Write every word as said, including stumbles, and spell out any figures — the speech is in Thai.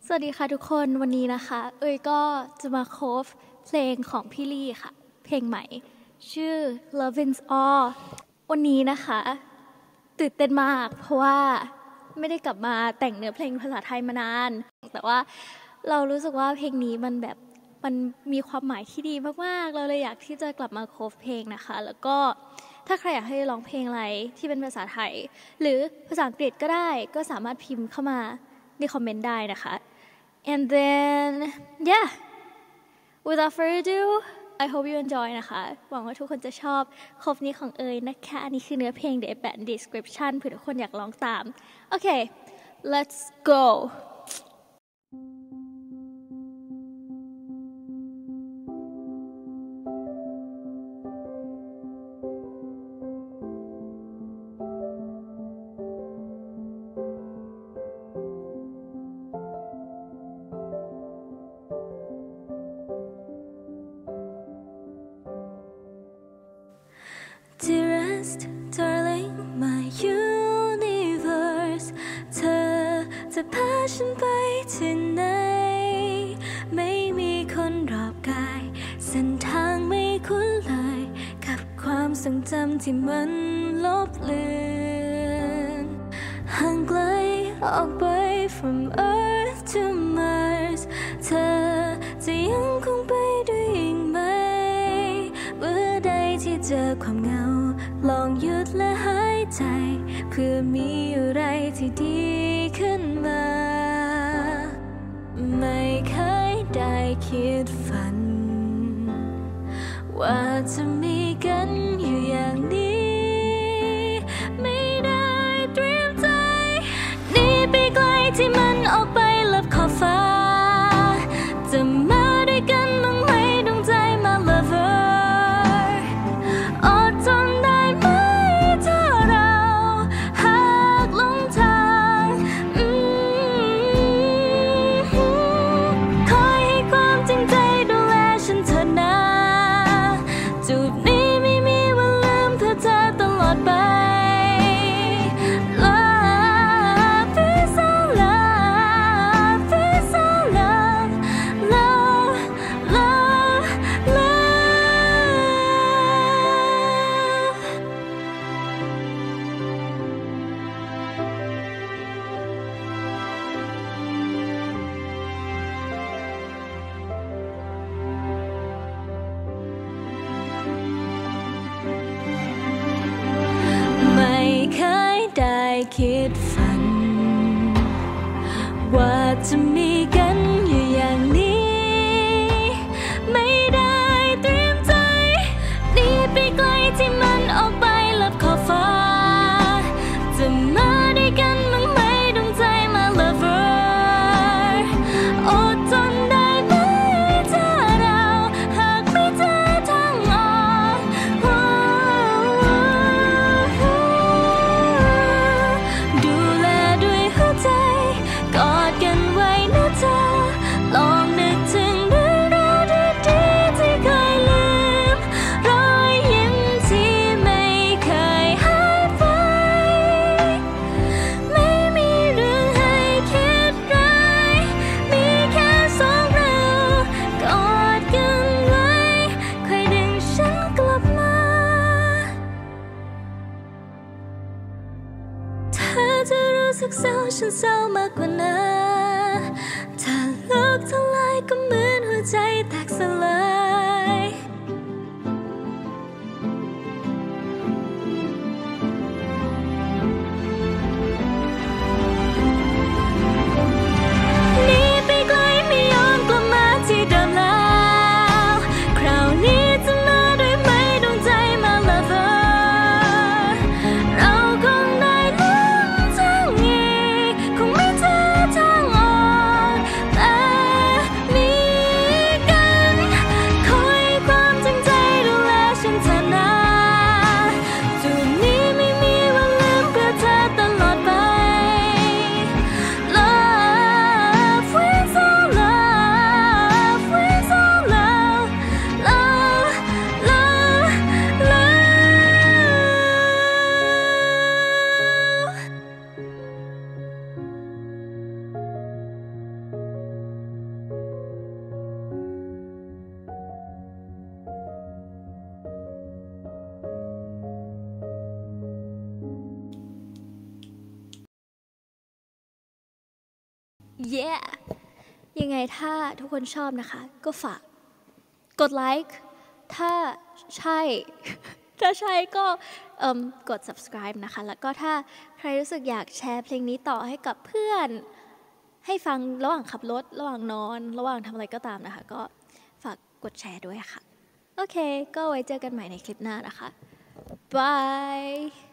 สวัสดีค่ะทุกคนวันนี้นะคะเอ้ยก็จะมาโคฟเพลงของพี่ลี่ค่ะเพลงใหม่ชื่อ Loving's All วันนี้นะคะตื่นเต้นมากเพราะว่าไม่ได้กลับมาแต่งเนื้อเพลงภาษาไทยมานานแต่ว่าเรารู้สึกว่าเพลงนี้มันแบบมันมีความหมายที่ดีมากๆเราเลยอยากที่จะกลับมาโคฟเพลงนะคะแล้วก็ถ้าใครอยากให้ร้องเพลงอะไรที่เป็นภาษาไทยหรือภาษาอังกฤษก็ได้ก็สามารถพิมพ์เข้ามาในคอมเมนต์ได้นะคะ and then yeah without further ado I hope you enjoy นะคะหวังว่าทุกคนจะชอบครบนี้ของเอยนะคะอันนี้คือเนื้อเพลงเดี๋ยวแปะ description เผื่อทุกคนอยากร้องตามโอเค let's go Dearest darling my universe เธอจะพาฉันไปที่ไหนไม่มีคนรอบกายเส้นทางไม่คุ้นเลยกับความทรงจำที่มันลบเลือนห่างไกลออกไป from earth to Mars เธอจะยังคงไปด้วยอีกไหมเมื่อใดที่เจอความเหงาลองหยุดและหายใจเพื่อมีอะไรที่ดีขึ้นมาไม่เคยได้คิดฝันว่าจะมีกันอยู่อย่างนี้ไม่ได้เตรียมใจหนีไปไกลที่มันออกไปลับขอบฟ้าจะมาด้วยกันบ้างไหมดวงใจ my loverคิดฝันว่าจะมีกันอยู่อย่างนี้ไม่ได้เตรียมใจหนีไปไกลที่มันออกไปลับขอบฟ้าจะมาด้วยกันบ้างไหมดวงใจ my lover อดทนได้ไหมถ้าเราหากไม่เจอทางออกกอดกันไว้นะเธอลองนึกถึงเรื่องราวดีๆที่เคยลืมรอยยิ้มที่ไม่เคยหายไปไม่มีเรื่องให้คิดร้ายมีแค่สองเรากอดกันไว้คอยดึงฉันกลับมาเธอจะรู้สึกเศร้าฉันเศร้ามากกว่านั้นถ้าโลกทลายก็เหมือนหัวใจแตกสลายหนีไปไกลไม่ยอมกลับมาที่เดิมแล้วคราวนี้จะมาด้วยไหมดวงใจ my lover เราคงได้ลุ้นทางอีกคงไม่เจอทางออกแต่มีกัน yeah ยังไงถ้าทุกคนชอบนะคะก็ฝากกดไลค์ถ้าใช่ ถ้าใช่ก็กด subscribe นะคะแล้วก็ถ้าใครรู้สึกอยากแชร์เพลงนี้ต่อให้กับเพื่อนให้ฟังระหว่างขับรถระหว่างนอนระหว่างทำอะไรก็ตามนะคะก็ฝากกดแชร์ด้วยค่ะโอเคก็ไว้เจอกันใหม่ในคลิปหน้านะคะบาย